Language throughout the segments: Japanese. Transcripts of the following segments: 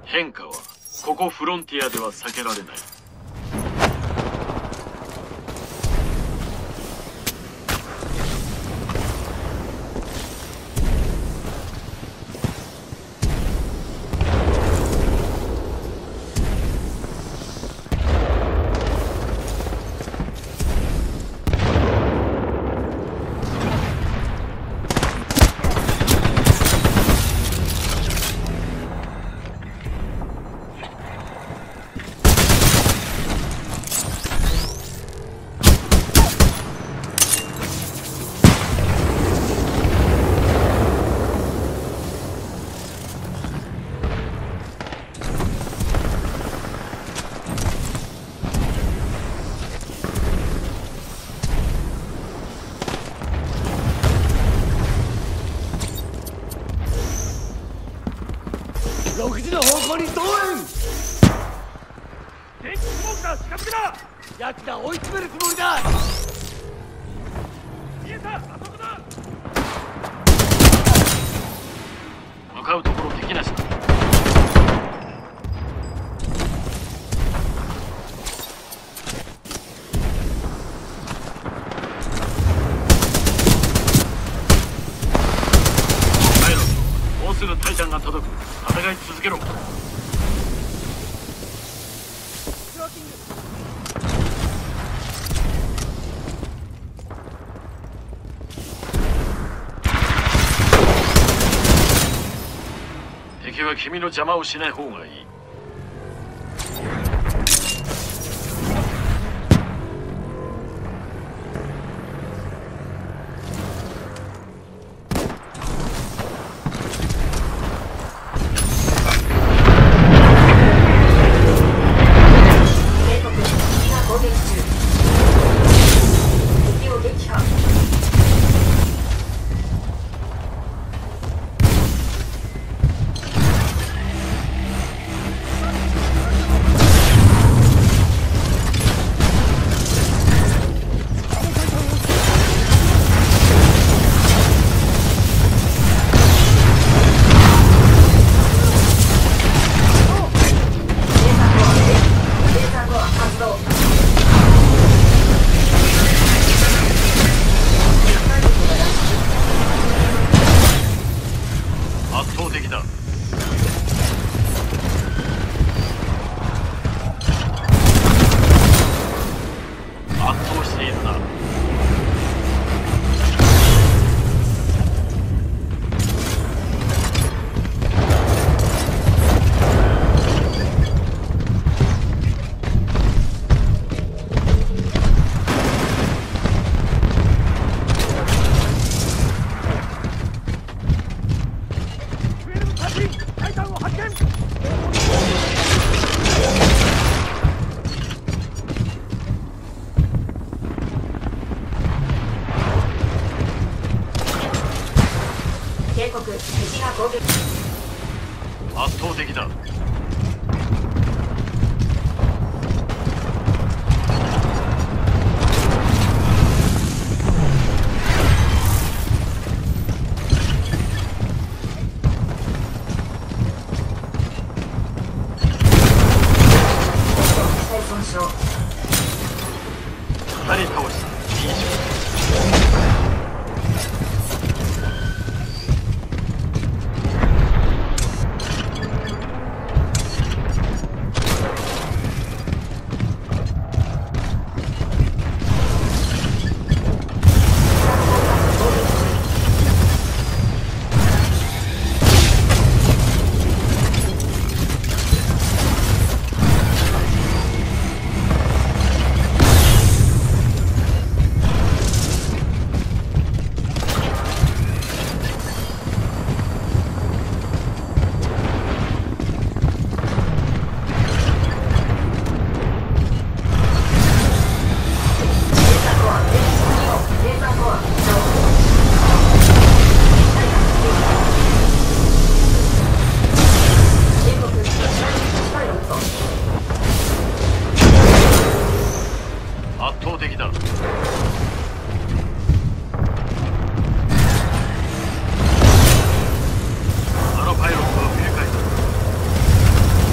変化はここフロンティアでは避けられない。 6時の方向に動員。 電気スモークだ、近づくな。 ヤクザ追い詰めるつもりだ。 見えた、あそこだ。 向かうところ敵なしだ。パイロット、もうすぐタイタンが届く。戦い続けろ。敵は君の邪魔をしない方がいい。圧倒的だ。圧倒しているな。 タイタンを発見。 警告、敵が攻撃。 圧倒的だ。2人倒した。いい勝負。圧倒的だ。あのパイロットは不愉快だ。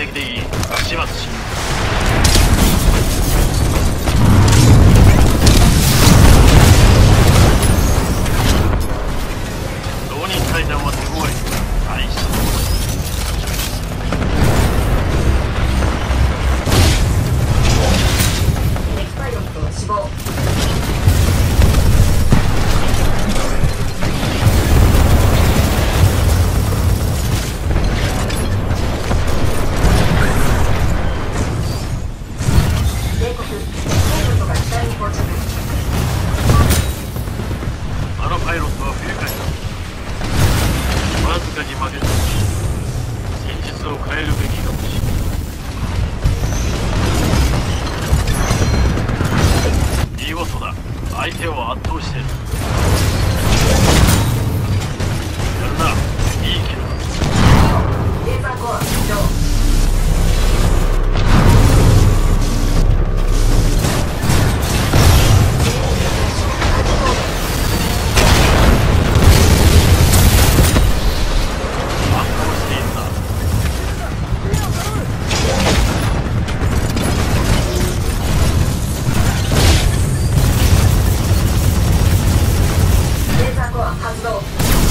的でいい。始末し浪人階段は手強い。大したものだ。 エレクパイロット死亡。警告、パイロットが機体に到着。 あのパイロットは不愉快だ。わずかに負けた。戦術を変えるべきかもしれない。見事だ。相手を圧倒してる。やるな。いい気だ。 レーザーコア起動。発動。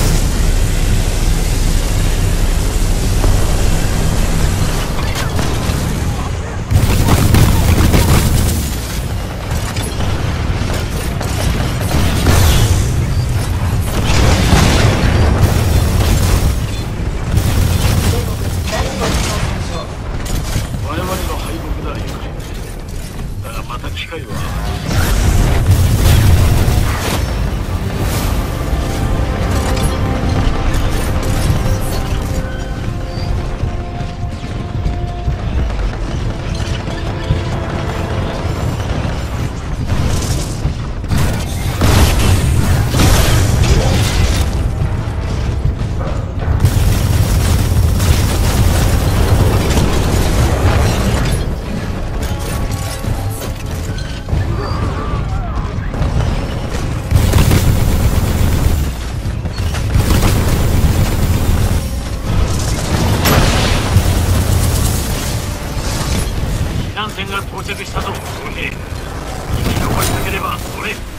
我々の敗北だ、ゆかり。だがまた機会は。避難船が到着したぞ。生き残りたければそれ。